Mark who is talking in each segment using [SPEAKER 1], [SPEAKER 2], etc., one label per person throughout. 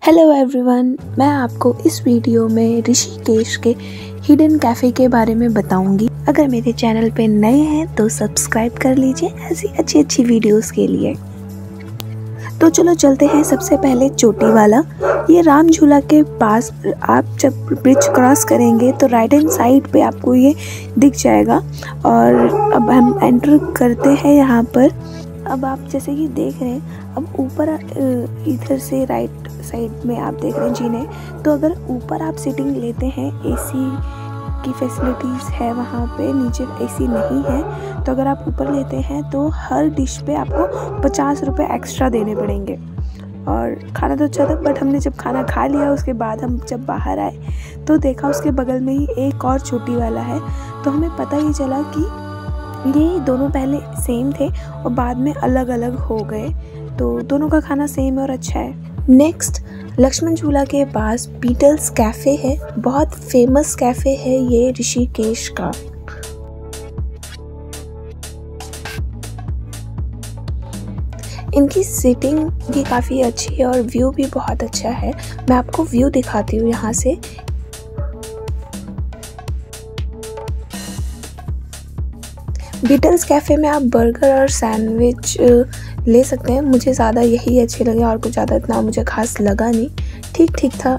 [SPEAKER 1] Hello everyone, मैं आपको इस वीडियो में ऋषिकेश के हिडन कैफ़े के बारे में बताऊंगी। अगर मेरे चैनल पे नए हैं तो सब्सक्राइब कर लीजिए ऐसी अच्छी वीडियोस के लिए। तो चलो चलते हैं। सबसे पहले चोटी वाला, ये राम झूला के पास आप जब ब्रिज क्रॉस करेंगे तो राइट हैंड साइड पे आपको ये दिख जाएगा। और अब हम एंटर करते हैं यहाँ पर। अब आप जैसे कि देख रहे हैं, अब ऊपर इधर से राइट साइड में आप देख रहे हैं जीने। तो अगर ऊपर आप सीटिंग लेते हैं, एसी की फैसिलिटीज़ है वहाँ पे, नीचे एसी नहीं है। तो अगर आप ऊपर लेते हैं तो हर डिश पे आपको 50 रुपये एक्स्ट्रा देने पड़ेंगे। और खाना तो अच्छा था, बट हमने जब खाना खा लिया उसके बाद हम जब बाहर आए तो देखा उसके बगल में ही एक और चोटी वाला है। तो हमें पता ही चला कि ये दोनों पहले सेम थे और बाद में अलग अलग हो गए। तो दोनों का खाना सेम और अच्छा है। नेक्स्ट, लक्ष्मण झूला के पास बीटल्स कैफ़े है। बहुत फेमस कैफ़े है ये ऋषिकेश का। इनकी सीटिंग भी काफ़ी अच्छी है और व्यू भी बहुत अच्छा है। मैं आपको व्यू दिखाती हूँ यहाँ से। बीटल्स कैफ़े में आप बर्गर और सैंडविच ले सकते हैं। मुझे ज़्यादा यही अच्छे लगे और कुछ ज़्यादा इतना मुझे खास लगा नहीं, ठीक था।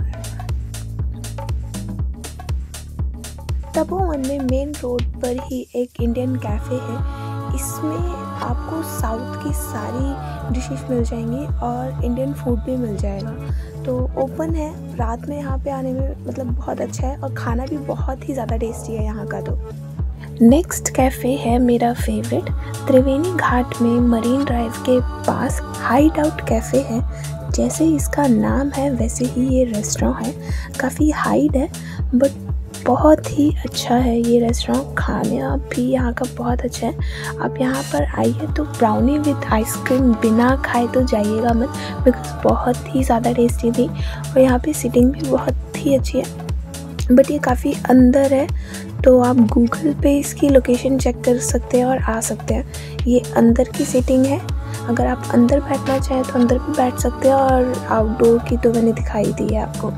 [SPEAKER 1] तपोवन में मेन रोड पर ही एक इंडियन कैफ़े है। इसमें आपको साउथ की सारी डिशेस मिल जाएंगी और इंडियन फूड भी मिल जाएगा। तो ओपन है, रात में यहाँ पे आने में मतलब बहुत अच्छा है और खाना भी बहुत ही ज़्यादा टेस्टी है यहाँ का। तो नेक्स्ट कैफ़े है मेरा फेवरेट, त्रिवेणी घाट में मरीन ड्राइव के पास हाइड आउट कैफ़े है। जैसे इसका नाम है वैसे ही ये रेस्टोरेंट है। काफ़ी हाइड है बट बहुत ही अच्छा है ये रेस्टोरेंट। खाना भी यहाँ का बहुत अच्छा है। आप यहाँ पर आइए तो ब्राउनी विद आइसक्रीम बिना खाए तो जाइएगा मत, बिकॉज बहुत ही ज़्यादा टेस्टी थी। और यहाँ पे सीटिंग भी बहुत ही अच्छी है, बट ये काफ़ी अंदर है। तो आप गूगल पे इसकी लोकेशन चेक कर सकते हैं और आ सकते हैं। ये अंदर की सीटिंग है। अगर आप अंदर बैठना चाहें तो अंदर भी बैठ सकते हैं, और आउटडोर की तो मैंने दिखाई दी है आपको।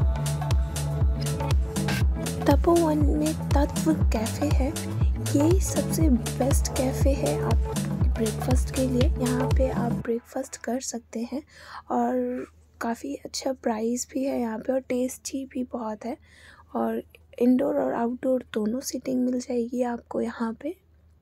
[SPEAKER 1] तपोवन में तत्व कैफ़े है। ये सबसे बेस्ट कैफ़े है आप ब्रेकफास्ट के लिए। यहाँ पे आप ब्रेकफास्ट कर सकते हैं और काफ़ी अच्छा प्राइस भी है यहाँ पे और टेस्टी भी बहुत है। और इंडोर और आउटडोर दोनों सीटिंग मिल जाएगी आपको यहाँ पे।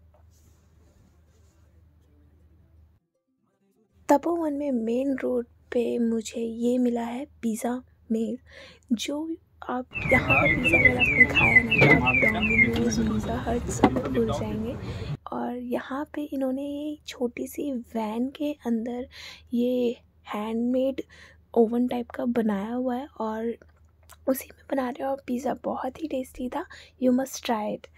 [SPEAKER 1] तपोवन में मेन रोड पे मुझे ये मिला है पिज़्ज़ा मेल। जो आप यहाँ का पिज़्ज़ा अगर आपने खाया ना तो आप डोमिनोज, पिज़्ज़ा हट सब भूल जाएंगे। और यहाँ पे इन्होंने ये छोटी सी वैन के अंदर ये हैंडमेड ओवन टाइप का बनाया हुआ है और उसी में बना रहे हो। और पिज़्ज़ा बहुत ही टेस्टी था। You must try it.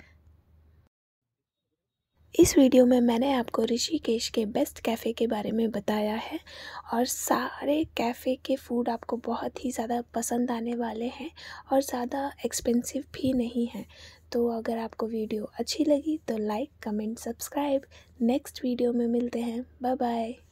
[SPEAKER 1] इस वीडियो में मैंने आपको ऋषिकेश के बेस्ट कैफ़े के बारे में बताया है और सारे कैफ़े के फूड आपको बहुत ही ज़्यादा पसंद आने वाले हैं और ज़्यादा एक्सपेंसिव भी नहीं है। तो अगर आपको वीडियो अच्छी लगी तो like, comment, subscribe. Next video में मिलते हैं। Bye bye.